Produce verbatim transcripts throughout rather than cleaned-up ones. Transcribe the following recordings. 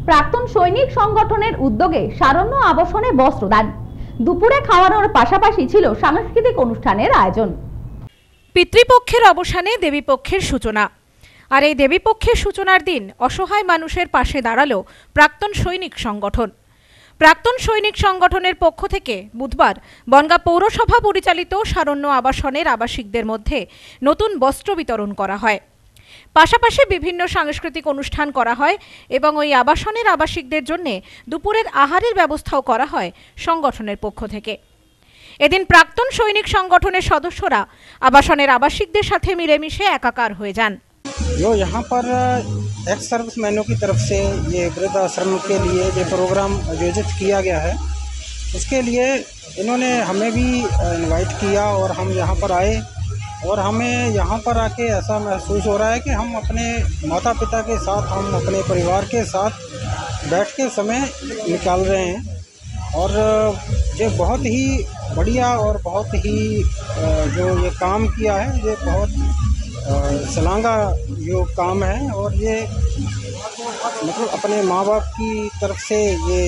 প্রাক্তন সৈনিক সংগঠনের উদ্যোগে সারণ্য আবাসনে বস্ত্রদান। দুপুরে খাওয়ানোর পাশাপাশি ছিল সাংস্কৃতিক অনুষ্ঠানের আয়োজন। পিতৃপক্ষের অবসানে দেবীপক্ষের সূচনা। আর এই দেবীপক্ষের সূচনার দিন অসহায় মানুষের পাশে দাঁড়ালো প্রাক্তন সৈনিক সংগঠন। প্রাক্তন সৈনিক সংগঠনের পক্ষ থেকে বুধবার বনগাঁ পৌরসভা পরিচালিত সারণ্য আবাসনের আবাসিকদের মধ্যে নতুন বস্ত্র বিতরণ করা হয়। পাশাপাশি বিভিন্ন সাংস্কৃতিক অনুষ্ঠান করা হয় এবং ওই আবাসনের আবাসিকদের জন্য দুপুরের আহারের ব্যবস্থাও করা হয় সংগঠনের পক্ষ থেকে। এদিন প্রাক্তন সৈনিক সংগঠনের সদস্যরা আবাসনের আবাসিকদের সাথে মিলেমিশে একাকার হয়ে যান। जो यहाँ पर एक्स सर्विसमैनों की तरफ से ये वृद्धाश्रम के लिए जो प्रोग्राम आयोजित किया गया है, उसके लिए इन्होंने हमें भी इनवाइट किया और हम यहाँ पर आए और हमें यहाँ पर आके ऐसा महसूस हो रहा है कि हम अपने माता पिता के साथ, हम अपने परिवार के साथ बैठ के समय निकाल रहे हैं और ये बहुत ही बढ़िया और बहुत ही जो ये काम किया है, ये बहुत सलांगा जो काम है और ये मतलब अपने माँ बाप की तरफ से ये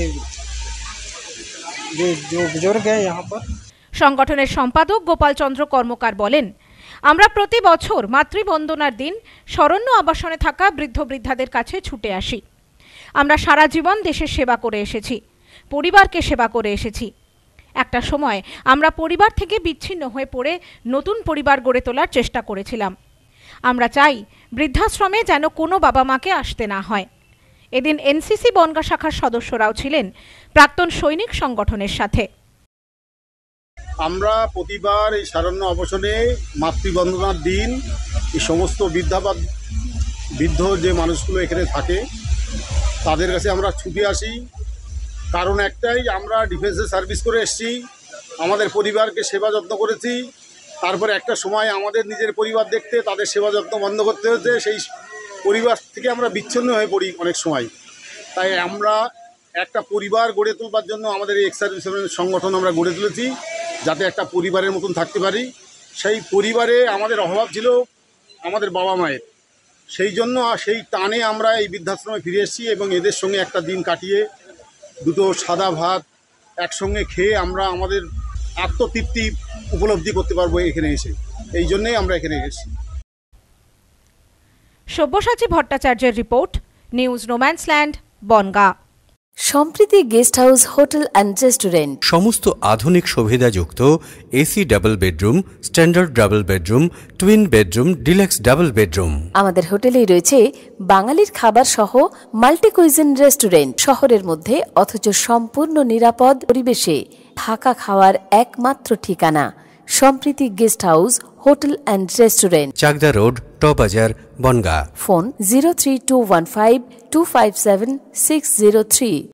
ये जो बुजुर्ग हैं यहाँ पर। সংগঠনের সম্পাদক গোপাল চন্দ্র কর্মকার বলেন, আমরা প্রতি বছর মাতৃবন্দনার দিন সারণ্য আবাসনে থাকা বৃদ্ধ বৃদ্ধাদের কাছে ছুটে আসি। আমরা সারা জীবন দেশের সেবা করে এসেছি, পরিবারকে সেবা করে এসেছি। একটা সময় আমরা পরিবার থেকে বিচ্ছিন্ন হয়ে পড়ে নতুন পরিবার গড়ে তোলার চেষ্টা করেছিলাম। আমরা চাই বৃদ্ধাশ্রমে যেন কোনো বাবা মাকে আসতে না হয়। এদিন এনসিসি বনগাঁ শাখার সদস্যরাও ছিলেন প্রাক্তন সৈনিক সংগঠনের সাথে। আমরা প্রতিবার এই সারণ্য আবাসনে মাতৃবন্দনার দিন এই সমস্ত বৃদ্ধাবাদ বৃদ্ধ যে মানুষগুলো এখানে থাকে তাদের কাছে আমরা ছুটে আসি। কারণ একটাই, আমরা ডিফেন্সে সার্ভিস করে এসেছি, আমাদের পরিবারকে সেবা যত্ন করেছি, তারপরে একটা সময় আমাদের নিজের পরিবার দেখতে তাদের সেবা যত্ন বন্ধ করতে হয়েছে, সেই পরিবার থেকে আমরা বিচ্ছিন্ন হয়ে পড়ি অনেক সময়। তাই আমরা একটা পরিবার গড়ে তোলবার জন্য আমাদের এই এক্স সার্ভিসম্যান সংগঠন আমরা গড়ে তুলেছি, যাতে একটা পরিবারের মতন থাকতে পারি। সেই পরিবারে আমাদের অভাব ছিল আমাদের বাবা মায়ের, সেই জন্য সেই টানে আমরা এই বৃদ্ধাশ্রমে ফিরে এসেছি এবং এদের সঙ্গে একটা দিন কাটিয়ে দুটো সাদা ভাত একসঙ্গে খেয়ে আমরা আমাদের আত্মতৃপ্তি উপলব্ধি করতে পারবো এখানে এসে। এই জন্যই আমরা এখানে এসেছি। সব্যসাচী ভট্টাচার্যের report, news no man's land, Bangaon. Sampriti guest house hotel and restaurant, সমস্ত আধুনিক সুবিধাযুক্ত AC double bedroom, standard double bedroom, twin bedroom, deluxe double bedroom. আমাদের হোটেলেই রয়েছে বাঙালির খাবার সহ মাল্টি কুইজিন রেস্টুরেন্ট। শহরের মধ্যে অথচ সম্পূর্ণ নিরাপদ পরিবেশে থাকা খাওয়ার একমাত্র ঠিকানা Sampriti guest house hotel and restaurant, Chakdah road, টবাজার, Bangaon. Phone zero three two one five two five seven six zero three.